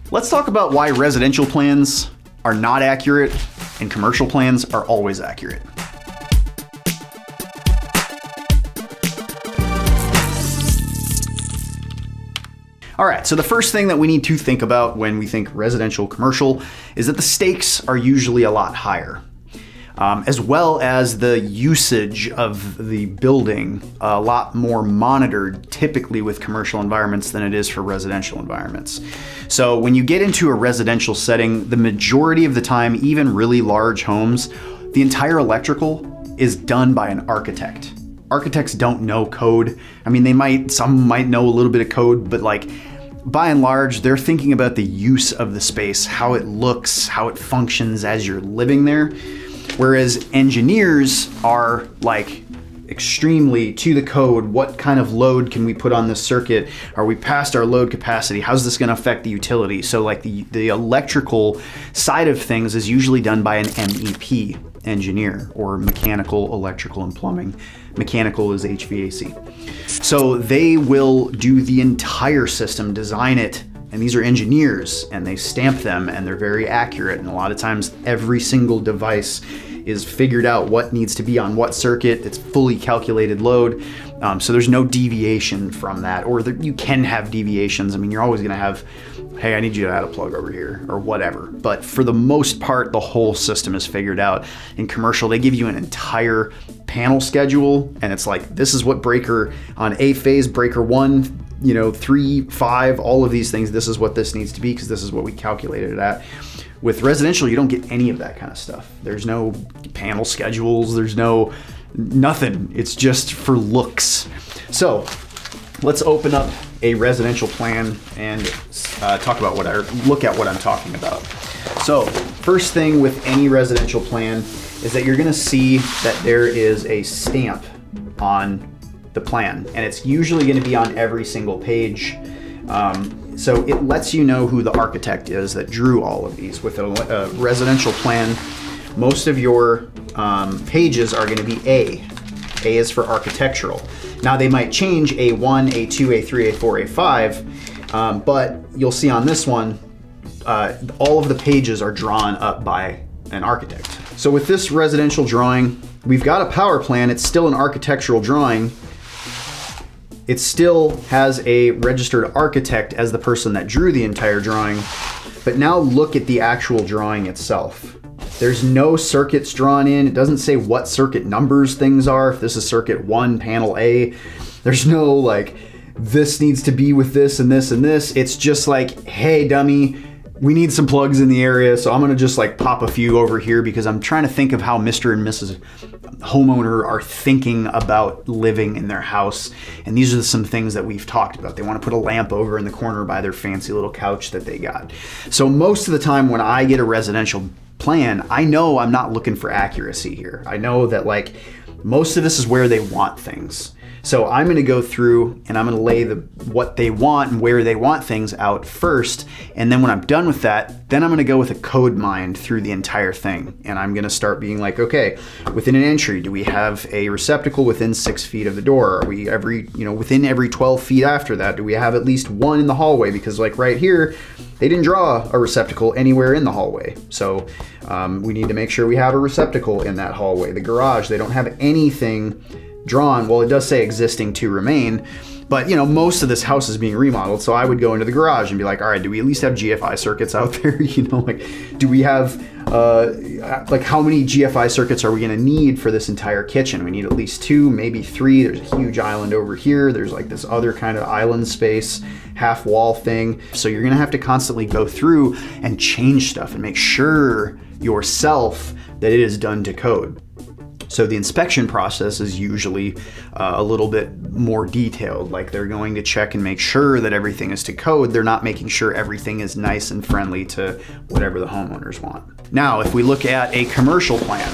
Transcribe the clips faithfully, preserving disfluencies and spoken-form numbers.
Let's talk about why residential plans are not accurate and commercial plans are always accurate. All right, so the first thing that we need to think about when we think residential commercial is that the stakes are usually a lot higher, um, as well as the usage of the building a lot more monitored typically with commercial environments than it is for residential environments. So when you get into a residential setting, the majority of the time, even really large homes, the entire electrical is done by an architect. Architects don't know code. I mean, they might, some might know a little bit of code, but like by and large, they're thinking about the use of the space, how it looks, how it functions as you're living there. Whereas engineers are like extremely to the code. What kind of load can we put on this circuit? Are we past our load capacity? How's this going to affect the utility? So like the, the electrical side of things is usually done by an M E P engineer, or mechanical, electrical, and plumbing. Mechanical is H V A C. So they will do the entire system, design it, and these are engineers, and they stamp them, and they're very accurate, and a lot of times every single device is figured out what needs to be on what circuit. It's fully calculated load, um, so there's no deviation from that, or the, you can have deviations. I mean, you're always gonna have, hey, I need you to add a plug over here, or whatever. But for the most part, the whole system is figured out. In commercial, they give you an entire panel schedule, and it's like, this is what breaker on A phase, breaker one, you know, three, five, all of these things, this is what this needs to be because this is what we calculated it at. With residential, you don't get any of that kind of stuff. There's no panel schedules, there's no, nothing. It's just for looks. So let's open up a residential plan and uh, talk about what I, look at what I'm talking about. So first thing with any residential plan is that you're gonna see that there is a stamp on the plan, and it's usually gonna be on every single page. Um, so it lets you know who the architect is that drew all of these. With a, a residential plan, most of your um, pages are gonna be A. A is for architectural. Now they might change A one, A two, A three, A four, A five, um, but you'll see on this one, uh, all of the pages are drawn up by an architect. So with this residential drawing, we've got a power plan. It's still an architectural drawing. It still has a registered architect as the person that drew the entire drawing. But now look at the actual drawing itself. There's no circuits drawn in. It doesn't say what circuit numbers things are. If this is circuit one, panel A, there's no like, this needs to be with this and this and this. It's just like, hey dummy, we need some plugs in the area, so I'm gonna just like pop a few over here because I'm trying to think of how Mister and Missus homeowner are thinking about living in their house. And these are some things that we've talked about. They wanna put a lamp over in the corner by their fancy little couch that they got. So most of the time when I get a residential plan, I know I'm not looking for accuracy here. I know that like most of this is where they want things. So I'm gonna go through and I'm gonna lay the what they want and where they want things out first. And then when I'm done with that, then I'm gonna go with a code mind through the entire thing. And I'm gonna start being like, okay, within an entry, do we have a receptacle within six feet of the door? Are we every, you know, within every twelve feet after that? Do we have at least one in the hallway? Because like right here, they didn't draw a receptacle anywhere in the hallway. So um, we need to make sure we have a receptacle in that hallway. The garage, they don't have anything drawn. Well, it does say existing to remain, but you know, most of this house is being remodeled. So I would go into the garage and be like, all right, do we at least have G F I circuits out there? You know, like, do we have, uh, like how many G F I circuits are we gonna need for this entire kitchen? We need at least two, maybe three. There's a huge island over here. There's like this other kind of island space, half wall thing. So you're gonna have to constantly go through and change stuff and make sure yourself that it is done to code. So the inspection process is usually uh, a little bit more detailed. Like they're going to check and make sure that everything is to code. They're not making sure everything is nice and friendly to whatever the homeowners want. Now, if we look at a commercial plan,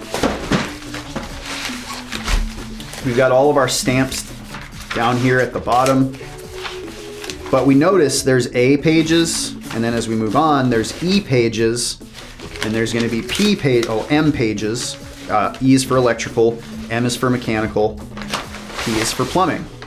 we've got all of our stamps down here at the bottom, but we notice there's A pages, and then as we move on, there's E pages, and there's gonna be P page, oh, M pages. Uh, E is for electrical, M is for mechanical, P is for plumbing.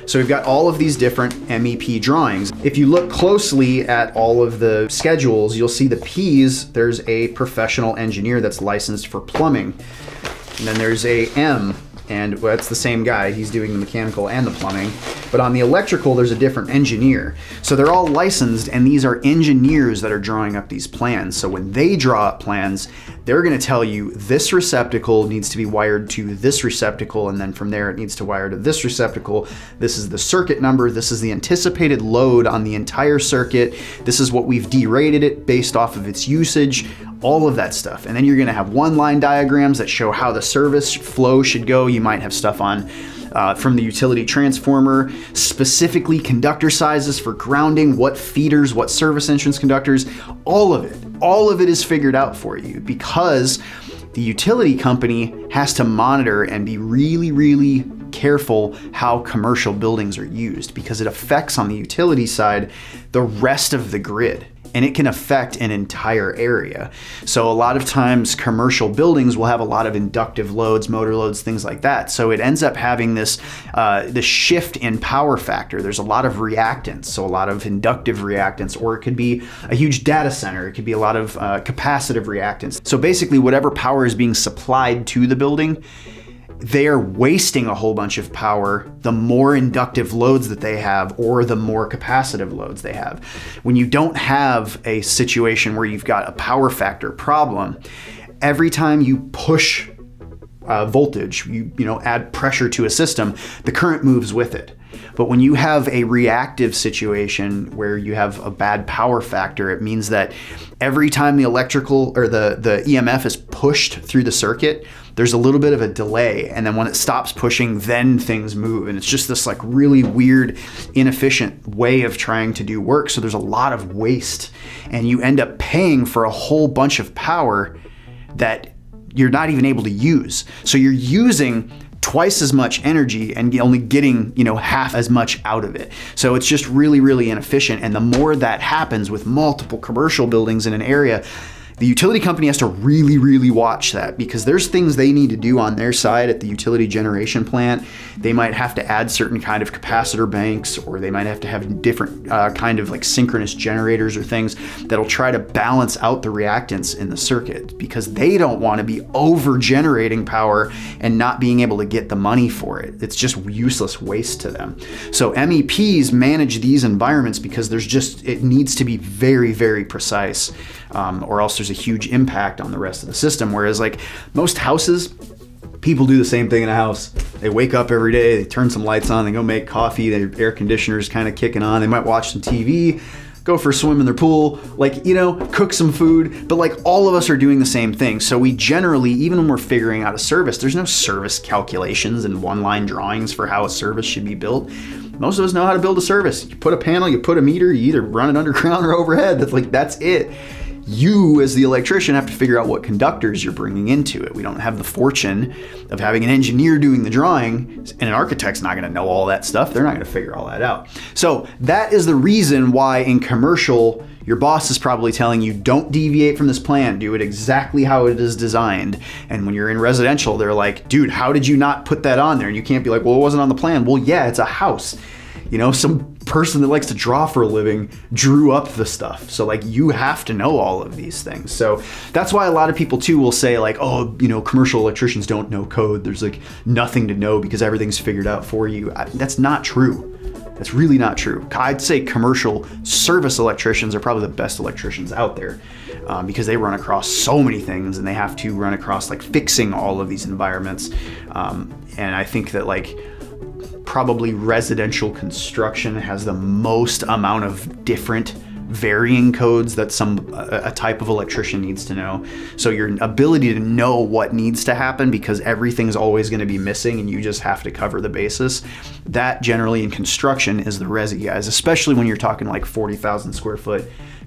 So we've got all of these different M E P drawings. If you look closely at all of the schedules, you'll see the P's, there's a professional engineer that's licensed for plumbing. And then there's a M, and well, that's the same guy. He's doing the mechanical and the plumbing. But on the electrical, there's a different engineer. So they're all licensed, and these are engineers that are drawing up these plans. So when they draw up plans, they're gonna tell you this receptacle needs to be wired to this receptacle, and then from there it needs to wire to this receptacle. This is the circuit number. This is the anticipated load on the entire circuit. This is what we've derated it based off of its usage, all of that stuff. And then you're gonna have one line diagrams that show how the service flow should go. You might have stuff on Uh, from the utility transformer, specifically conductor sizes for grounding, what feeders, what service entrance conductors, all of it. All of it is figured out for you because the utility company has to monitor and be really, really careful how commercial buildings are used because it affects on the utility side the rest of the grid. And it can affect an entire area. So a lot of times commercial buildings will have a lot of inductive loads, motor loads, things like that. So it ends up having this, uh, this shift in power factor. There's a lot of reactance, so a lot of inductive reactance, or it could be a huge data center. It could be a lot of uh, capacitive reactance. So basically whatever power is being supplied to the building, they are wasting a whole bunch of power the more inductive loads that they have or the more capacitive loads they have. When you don't have a situation where you've got a power factor problem, every time you push uh, voltage, you, you know, add pressure to a system, the current moves with it. But when you have a reactive situation where you have a bad power factor, it means that every time the electrical or the, the E M F is pushed through the circuit, there's a little bit of a delay. And then when it stops pushing, then things move. And it's just this like really weird, inefficient way of trying to do work. So there's a lot of waste and you end up paying for a whole bunch of power that you're not even able to use. So you're using twice as much energy and only getting, you know, half as much out of it. So it's just really, really inefficient. And the more that happens with multiple commercial buildings in an area, the utility company has to really, really watch that because there's things they need to do on their side at the utility generation plant. They might have to add certain kind of capacitor banks, or they might have to have different uh, kind of like synchronous generators or things that'll try to balance out the reactance in the circuit because they don't want to be over generating power and not being able to get the money for it. It's just useless waste to them. So M E Ps manage these environments because there's just, it needs to be very, very precise. Um, or else there's a huge impact on the rest of the system. Whereas like most houses, people do the same thing in a house. They wake up every day, they turn some lights on, they go make coffee, their air conditioner's kind of kicking on, they might watch some T V, go for a swim in their pool, like, you know, cook some food, but like all of us are doing the same thing. So we generally, even when we're figuring out a service, there's no service calculations and one-line drawings for how a service should be built. Most of us know how to build a service. You put a panel, you put a meter, you either run it underground or overhead. That's like, that's it. You, as the electrician, have to figure out what conductors you're bringing into it. We don't have the fortune of having an engineer doing the drawing, and an architect's not gonna know all that stuff. They're not gonna figure all that out. So that is the reason why in commercial, your boss is probably telling you, don't deviate from this plan, do it exactly how it is designed. And when you're in residential, they're like, dude, how did you not put that on there? And you can't be like, well, it wasn't on the plan. Well, yeah, it's a house. You know, some person that likes to draw for a living drew up the stuff. So like you have to know all of these things. So that's why a lot of people too will say like, oh, you know, commercial electricians don't know code. There's like nothing to know because everything's figured out for you. I, that's not true. That's really not true. I'd say commercial service electricians are probably the best electricians out there um, because they run across so many things and they have to run across like fixing all of these environments. Um, and I think that like, probably residential construction has the most amount of different varying codes that some a type of electrician needs to know. So your ability to know what needs to happen because everything's always going to be missing and you just have to cover the basis. That generally in construction is the resi guys, especially when you're talking like forty thousand square foot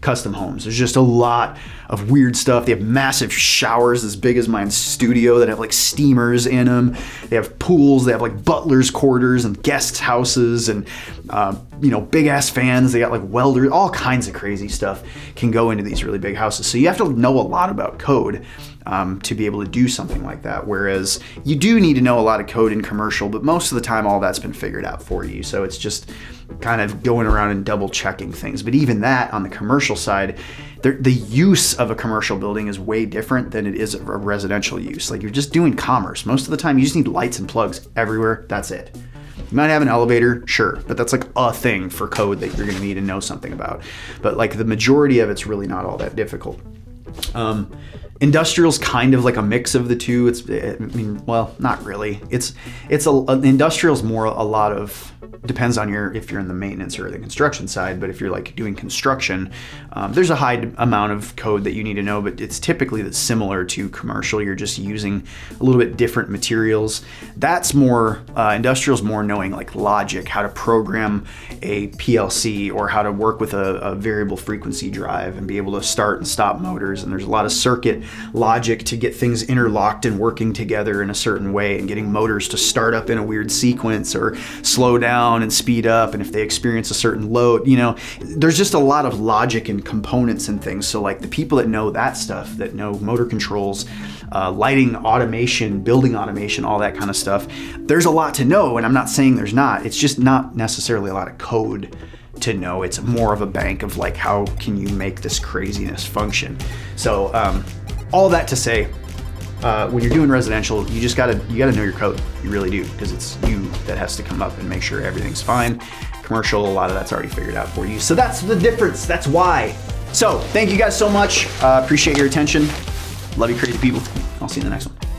custom homes. There's just a lot of weird stuff. They have massive showers as big as my studio that have like steamers in them. They have pools. They have like butler's quarters and guest houses and uh, you know, big ass fans. They got like welders. All kinds of crazy stuff can go into these really big houses. So you have to know a lot about code um, to be able to do something like that. Whereas you do need to know a lot of code in commercial, but most of the time all that's been figured out for you. So it's just kind of going around and double checking things. But even that on the commercial side, the, the use of a commercial building is way different than it is a residential use. Like you're just doing commerce. Most of the time you just need lights and plugs everywhere. That's it. You might have an elevator, sure, but that's like a thing for code that you're gonna need to know something about. But like the majority of it's really not all that difficult. Um, Industrial's kind of like a mix of the two. It's, I mean, well, not really. It's, it's a, industrial's more a lot of, depends on your, if you're in the maintenance or the construction side, but if you're like doing construction, um, there's a high amount of code that you need to know, but it's typically that's similar to commercial. You're just using a little bit different materials. That's more, uh, industrial's more knowing like logic, how to program a P L C or how to work with a, a variable frequency drive and be able to start and stop motors. And there's a lot of circuit logic to get things interlocked and working together in a certain way and getting motors to start up in a weird sequence or slow down and speed up, and if they experience a certain load, you know, there's just a lot of logic and components and things. So like the people that know that stuff, that know motor controls, uh, lighting, automation, building automation, all that kind of stuff, there's a lot to know, and I'm not saying there's not. It's just not necessarily a lot of code to know. It's more of a bank of like, how can you make this craziness function? So um, all that to say, Uh, when you're doing residential, you just gotta you gotta know your code. You really do, because it's you that has to come up and make sure everything's fine. Commercial, a lot of that's already figured out for you. So that's the difference. That's why. So thank you guys so much. Uh, appreciate your attention. Love you, crazy people. I'll see you in the next one.